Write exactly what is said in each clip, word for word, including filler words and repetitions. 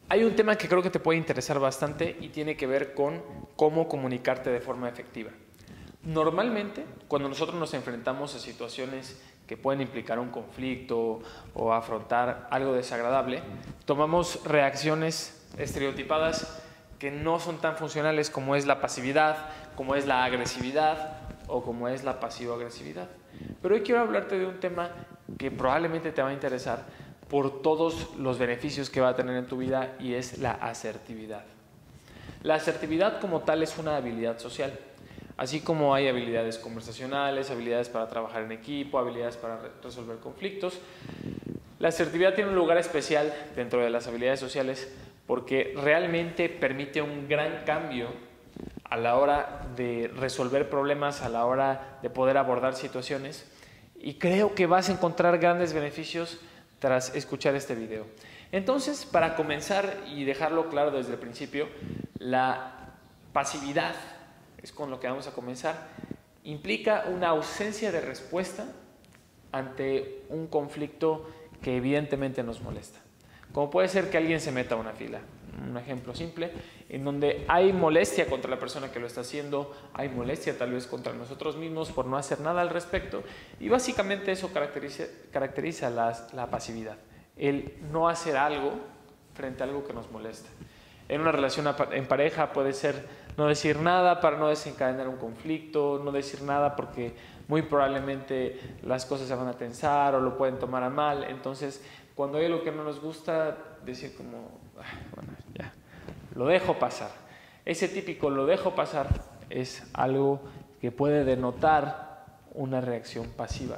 hay un tema que creo que te puede interesar bastante y tiene que ver con cómo comunicarte de forma efectiva. Normalmente, cuando nosotros nos enfrentamos a situaciones que pueden implicar un conflicto o afrontar algo desagradable, tomamos reacciones estereotipadas que no son tan funcionales como es la pasividad, como es la agresividad o como es la pasivo-agresividad. Pero hoy quiero hablarte de un tema que probablemente te va a interesar por todos los beneficios que va a tener en tu vida, y es la asertividad. La asertividad como tal es una habilidad social. Así como hay habilidades conversacionales, habilidades para trabajar en equipo, habilidades para re- resolver conflictos, la asertividad tiene un lugar especial dentro de las habilidades sociales porque realmente permite un gran cambio a la hora de resolver problemas, a la hora de poder abordar situaciones, y creo que vas a encontrar grandes beneficios tras escuchar este video. Entonces, para comenzar y dejarlo claro desde el principio, la pasividad es con lo que vamos a comenzar, implica una ausencia de respuesta ante un conflicto que evidentemente nos molesta. Como puede ser que alguien se meta a una fila, un ejemplo simple, en donde hay molestia contra la persona que lo está haciendo, hay molestia tal vez contra nosotros mismos por no hacer nada al respecto, y básicamente eso caracteriza, caracteriza la, la pasividad, el no hacer algo frente a algo que nos molesta. En una relación en pareja puede ser no decir nada para no desencadenar un conflicto, no decir nada porque muy probablemente las cosas se van a tensar o lo pueden tomar a mal. Entonces, cuando hay algo que no nos gusta, decir como, bueno, ya, lo dejo pasar. Ese típico lo dejo pasar es algo que puede denotar una reacción pasiva.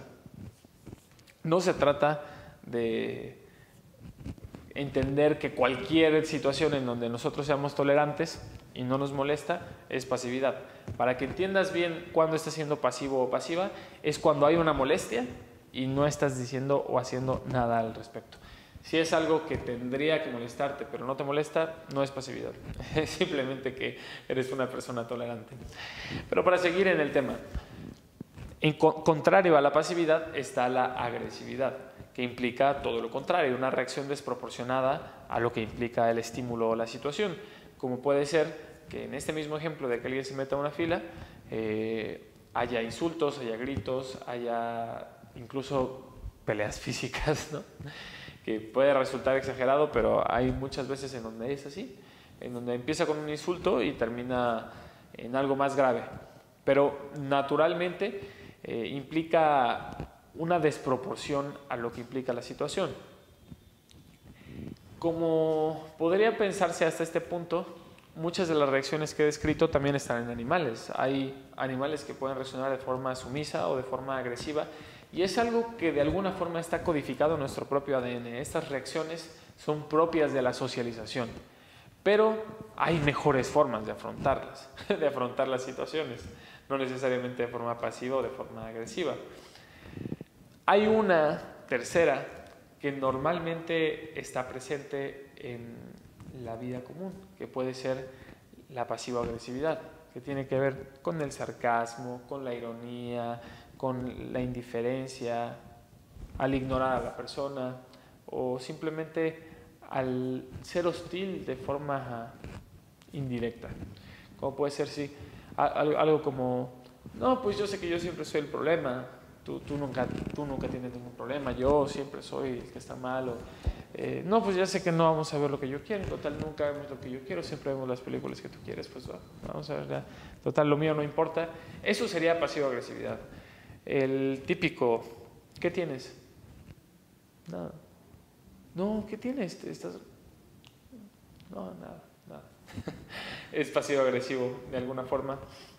No se trata de entender que cualquier situación en donde nosotros seamos tolerantes y no nos molesta es pasividad. Para que entiendas bien cuándo estás siendo pasivo o pasiva, es cuando hay una molestia y no estás diciendo o haciendo nada al respecto. Si es algo que tendría que molestarte pero no te molesta, no es pasividad, es simplemente que eres una persona tolerante. Pero para seguir en el tema, en co- contrario a la pasividad está la agresividad, que implica todo lo contrario, una reacción desproporcionada a lo que implica el estímulo o la situación, como puede ser que en este mismo ejemplo de que alguien se meta a una fila, eh, haya insultos, haya gritos, haya incluso peleas físicas, ¿no? Que puede resultar exagerado, pero hay muchas veces en donde es así, en donde empieza con un insulto y termina en algo más grave, pero naturalmente eh, implica una desproporción a lo que implica la situación. Como podría pensarse hasta este punto, muchas de las reacciones que he descrito también están en animales. Hay animales que pueden reaccionar de forma sumisa o de forma agresiva, y es algo que de alguna forma está codificado en nuestro propio A D N. Estas reacciones son propias de la socialización, pero hay mejores formas de afrontarlas, de afrontar las situaciones, no necesariamente de forma pasiva o de forma agresiva. Hay una tercera que normalmente está presente en la vida común, que puede ser la pasivo-agresividad, que tiene que ver con el sarcasmo, con la ironía, con la indiferencia, al ignorar a la persona o simplemente al ser hostil de forma indirecta. Como puede ser, sí, algo como, no, pues yo sé que yo siempre soy el problema, Tú, tú, nunca, tú nunca tienes ningún problema, yo siempre soy el que está mal, o, eh, no, pues ya sé que no vamos a ver lo que yo quiero, total nunca vemos lo que yo quiero, siempre vemos las películas que tú quieres, pues va, vamos a ver, ya, total lo mío no importa. Eso sería pasivo-agresividad. El típico, ¿qué tienes? Nada. No, ¿qué tienes? ¿Estás? No, nada, nada. Es pasivo-agresivo de alguna forma.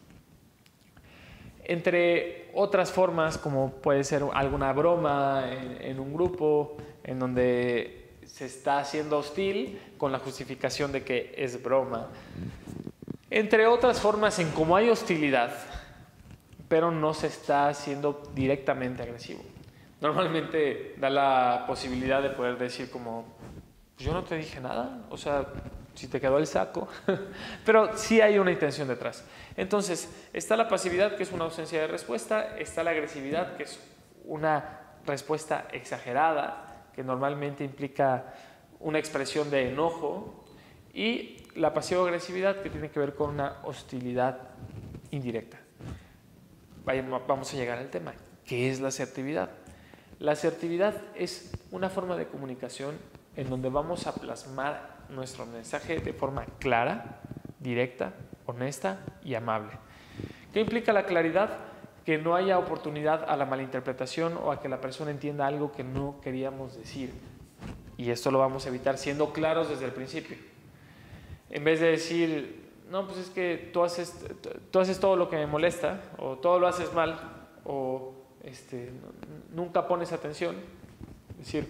Entre otras formas, como puede ser alguna broma en, en un grupo en donde se está haciendo hostil con la justificación de que es broma. Entre otras formas en cómo hay hostilidad, pero no se está haciendo directamente agresivo. Normalmente da la posibilidad de poder decir como, yo no te dije nada, o sea, si te quedó el saco, pero sí hay una intención detrás. Entonces, está la pasividad, que es una ausencia de respuesta, está la agresividad, que es una respuesta exagerada, que normalmente implica una expresión de enojo Y la pasivo-agresividad, que tiene que ver con una hostilidad indirecta. Vamos a llegar al tema. ¿Qué es la asertividad? La asertividad es una forma de comunicación en donde vamos a plasmar nuestro mensaje de forma clara, directa, honesta y amable. ¿Qué implica la claridad? Que no haya oportunidad a la malinterpretación o a que la persona entienda algo que no queríamos decir. Y esto lo vamos a evitar siendo claros desde el principio. En vez de decir, no, pues es que tú haces, tú haces todo lo que me molesta, o todo lo haces mal, o este, nunca pones atención. Es decir,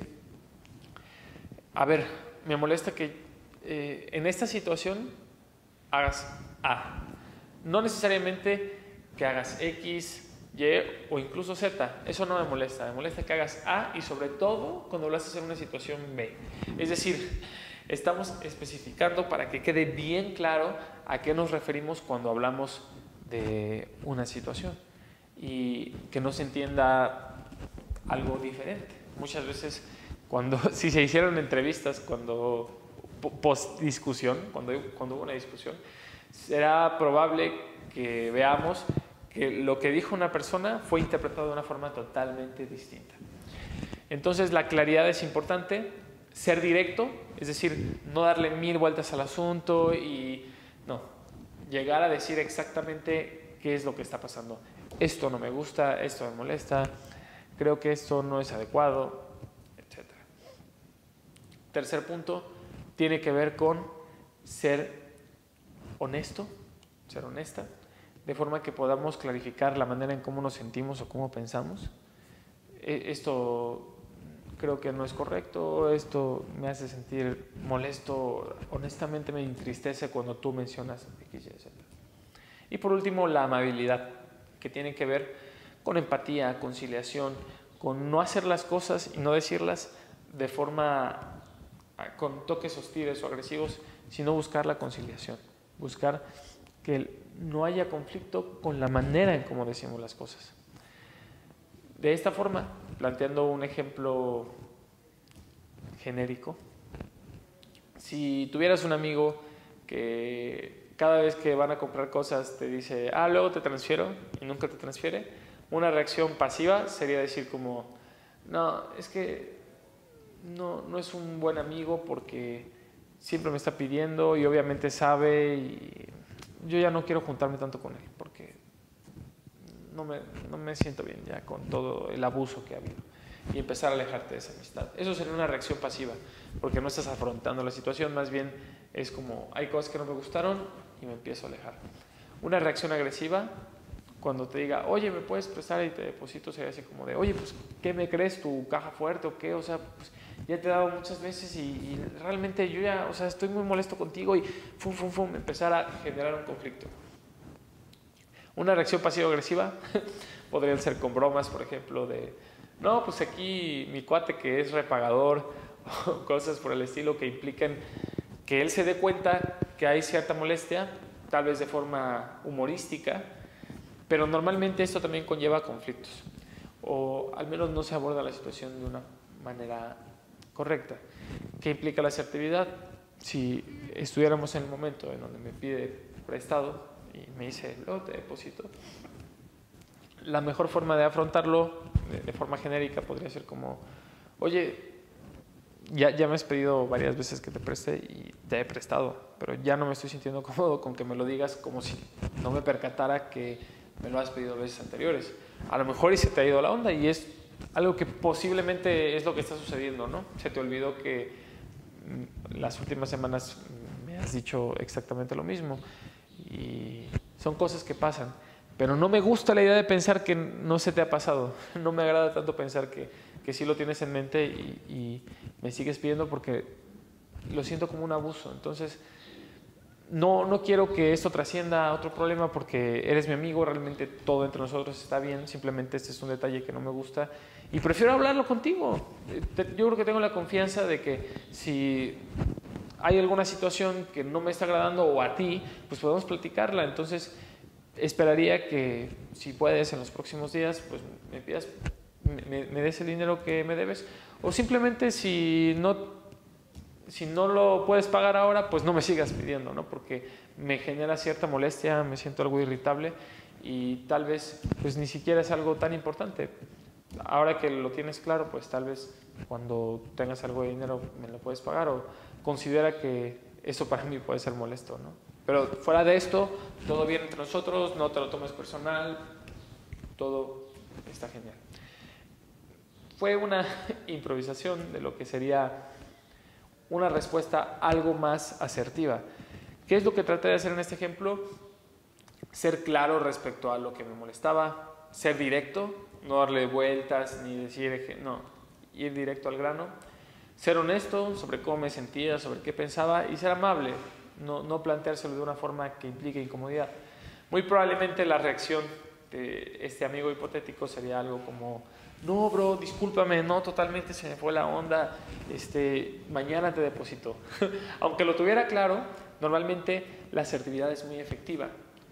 a ver, me molesta que eh, en esta situación hagas A. No necesariamente que hagas X, Y o incluso Z. Eso no me molesta. Me molesta que hagas A y sobre todo cuando lo haces en una situación B. Es decir, estamos especificando para que quede bien claro a qué nos referimos cuando hablamos de una situación y que no se entienda algo diferente. Muchas veces, cuando si se hicieron entrevistas, cuando post discusión, cuando, cuando hubo una discusión, será probable que veamos que lo que dijo una persona fue interpretado de una forma totalmente distinta. Entonces, la claridad es importante, ser directo, es decir, no darle mil vueltas al asunto y no, llegar a decir exactamente qué es lo que está pasando. Esto no me gusta, esto me molesta, creo que esto no es adecuado, etcétera. Tercer punto, tiene que ver con ser honesto, ser honesta, de forma que podamos clarificar la manera en cómo nos sentimos o cómo pensamos. Esto creo que no es correcto, esto me hace sentir molesto, honestamente me entristece cuando tú mencionas X, Y, Z. Y por último, la amabilidad, que tiene que ver con empatía, conciliación, con no hacer las cosas y no decirlas de forma con toques hostiles o agresivos, sino buscar la conciliación, buscar que no haya conflicto con la manera en cómo decimos las cosas. De esta forma, planteando un ejemplo genérico, si tuvieras un amigo que cada vez que van a comprar cosas te dice, ah, luego te transfiero, y nunca te transfiere, una reacción pasiva sería decir como, no, es que no, no es un buen amigo porque siempre me está pidiendo y obviamente sabe y yo ya no quiero juntarme tanto con él porque no me, no me siento bien ya con todo el abuso que ha habido y empezar a alejarte de esa amistad. Eso sería una reacción pasiva porque no estás afrontando la situación, más bien es como hay cosas que no me gustaron y me empiezo a alejar. Una reacción agresiva, cuando te diga, oye, ¿me puedes prestar y te deposito? Sería así como de, oye, pues, ¿qué me crees? ¿Tu caja fuerte o qué? O sea, pues, ya te he dado muchas veces y, y realmente yo ya, o sea, estoy muy molesto contigo y fum, fum, fum, empezar a generar un conflicto. Una reacción pasivo-agresiva podrían ser con bromas, por ejemplo, de, no, pues aquí mi cuate que es repagador, o cosas por el estilo que implican que él se dé cuenta que hay cierta molestia, tal vez de forma humorística, pero normalmente esto también conlleva conflictos, o al menos no se aborda la situación de una manera correcta. ¿Qué implica la asertividad? Si estuviéramos en el momento en donde me pide prestado y me dice, luego te deposito, la mejor forma de afrontarlo de, de forma genérica podría ser como, oye, ya, ya me has pedido varias veces que te preste y te he prestado, pero ya no me estoy sintiendo cómodo con que me lo digas como si no me percatara que me lo has pedido veces anteriores. A lo mejor y se te ha ido la onda y es algo que posiblemente es lo que está sucediendo, ¿no? Se te olvidó que las últimas semanas me has dicho exactamente lo mismo y son cosas que pasan, pero no me gusta la idea de pensar que no se te ha pasado, no me agrada tanto pensar que, que sí lo tienes en mente y, y me sigues pidiendo porque lo siento como un abuso. Entonces no, no quiero que esto trascienda a otro problema porque eres mi amigo, realmente todo entre nosotros está bien, simplemente este es un detalle que no me gusta y prefiero hablarlo contigo. Yo creo que tengo la confianza de que si hay alguna situación que no me está agradando o a ti, pues podemos platicarla. Entonces esperaría que si puedes en los próximos días, pues me pidas, me, me des el dinero que me debes, o simplemente si no, si no lo puedes pagar ahora, pues no me sigas pidiendo, ¿no? Porque me genera cierta molestia, me siento algo irritable y tal vez pues ni siquiera es algo tan importante. Ahora que lo tienes claro, pues tal vez cuando tengas algo de dinero me lo puedes pagar, o considera que eso para mí puede ser molesto, ¿no? Pero fuera de esto, todo bien entre nosotros, no te lo tomes personal, todo está genial. Fue una improvisación de lo que sería una respuesta algo más asertiva. ¿Qué es lo que traté de hacer en este ejemplo? Ser claro respecto a lo que me molestaba, ser directo, no darle vueltas ni decir, no, ir directo al grano, ser honesto sobre cómo me sentía, sobre qué pensaba y ser amable, no, no planteárselo de una forma que implique incomodidad. Muy probablemente la reacción de este amigo hipotético sería algo como: no, bro, discúlpame, no, totalmente se me fue la onda, este, mañana te deposito. Aunque lo tuviera claro, normalmente la asertividad es muy efectiva.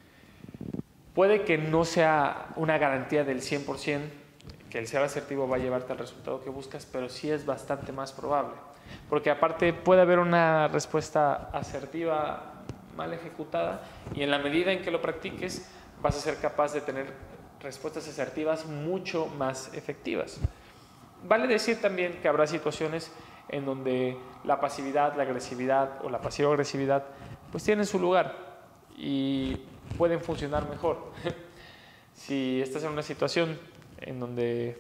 Puede que no sea una garantía del cien por ciento que el ser asertivo va a llevarte al resultado que buscas, pero sí es bastante más probable. Porque aparte puede haber una respuesta asertiva mal ejecutada y en la medida en que lo practiques vas a ser capaz de tener respuestas asertivas mucho más efectivas. Vale decir también que habrá situaciones en donde la pasividad, la agresividad o la pasivo-agresividad pues tienen su lugar y pueden funcionar mejor. Si estás en una situación en donde,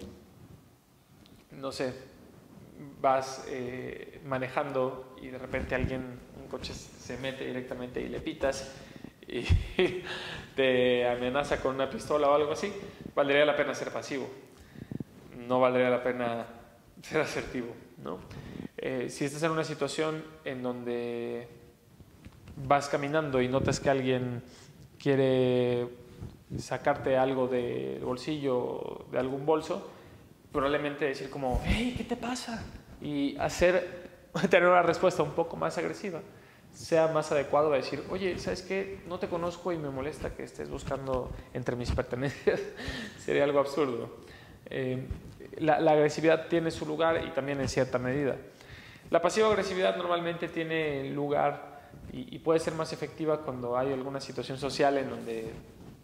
no sé, vas eh, manejando y de repente alguien, un coche se mete directamente y le pitas y te amenaza con una pistola o algo así, valdría la pena ser pasivo, no valdría la pena ser asertivo, ¿no? Eh, si estás en una situación en donde vas caminando y notas que alguien quiere sacarte algo del bolsillo, de algún bolso, probablemente decir como: hey, ¿qué te pasa? Y hacer, tener una respuesta un poco más agresiva sea más adecuado a decir: oye, ¿sabes qué? No te conozco y me molesta que estés buscando entre mis pertenencias. Sería algo absurdo. Eh, la, la agresividad tiene su lugar y también en cierta medida. La pasiva-agresividad normalmente tiene lugar y, y puede ser más efectiva cuando hay alguna situación social en donde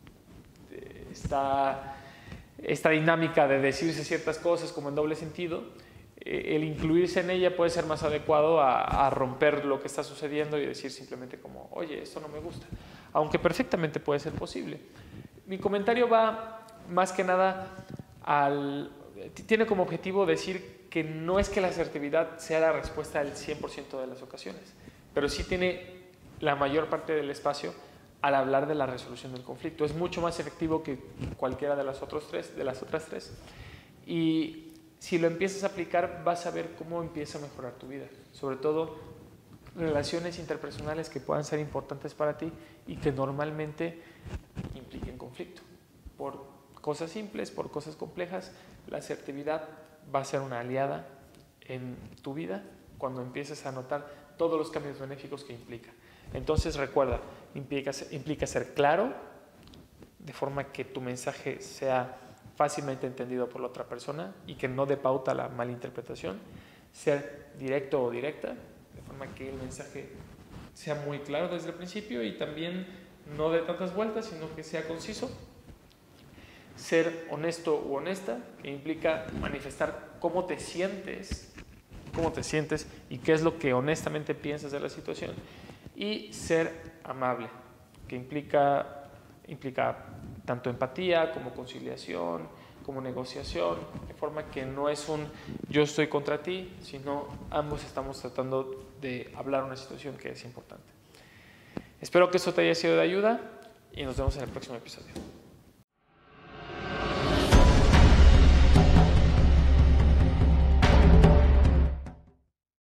está esta dinámica de decirse ciertas cosas como en doble sentido. El incluirse en ella puede ser más adecuado a, a romper lo que está sucediendo y decir simplemente como: oye, esto no me gusta, aunque perfectamente puede ser posible. Mi comentario va más que nada al... tiene como objetivo decir que no es que la asertividad sea la respuesta del cien por ciento de las ocasiones, pero sí tiene la mayor parte del espacio al hablar de la resolución del conflicto. Es mucho más efectivo que cualquiera de las, otros tres, de las otras tres. Y si lo empiezas a aplicar, vas a ver cómo empieza a mejorar tu vida. Sobre todo, relaciones interpersonales que puedan ser importantes para ti y que normalmente impliquen conflicto. Por cosas simples, por cosas complejas, la asertividad va a ser una aliada en tu vida cuando empieces a notar todos los cambios benéficos que implica. Entonces recuerda, implica, implica ser claro, de forma que tu mensaje sea fácilmente entendido por la otra persona y que no dé pauta a la malinterpretación. Ser directo o directa, de forma que el mensaje sea muy claro desde el principio y también no dé tantas vueltas, sino que sea conciso. Ser honesto u honesta, que implica manifestar cómo te sientes, cómo te sientes y qué es lo que honestamente piensas de la situación. Y ser amable, que implica, implica tanto empatía como conciliación, como negociación, de forma que no es un yo estoy contra ti, sino ambos estamos tratando de hablar una situación que es importante. Espero que esto te haya sido de ayuda y nos vemos en el próximo episodio.